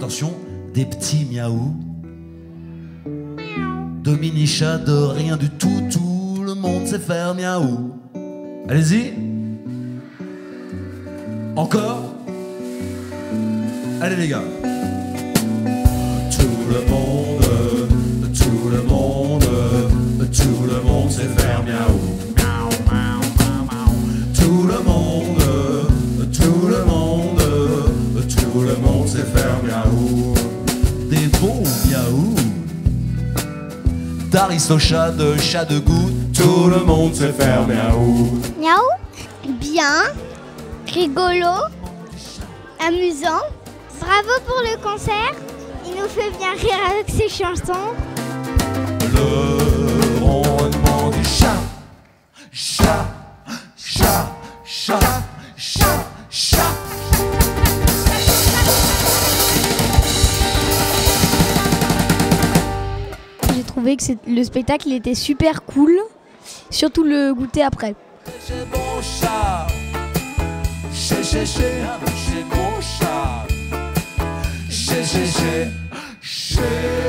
attention, des petits miaou, de mini-chats, de rien du tout, tout le monde sait faire miaou. Allez-y. Encore. Allez les gars. Tout le monde sait faire miaou. Tout le monde sait faire miaou. Des beaux miaou. D'Aristochats, de chats de goût, tout le monde sait faire miaou. Miaou, bien, rigolo, amusant. Bravo pour le concert. Il nous fait bien rire avec ses chansons. Le ronronnement du chat, chat, chat, chat, chat, chat. J'ai trouvé que le spectacle était super cool, surtout le goûter après. Chez bon chat, chez bon chat, chez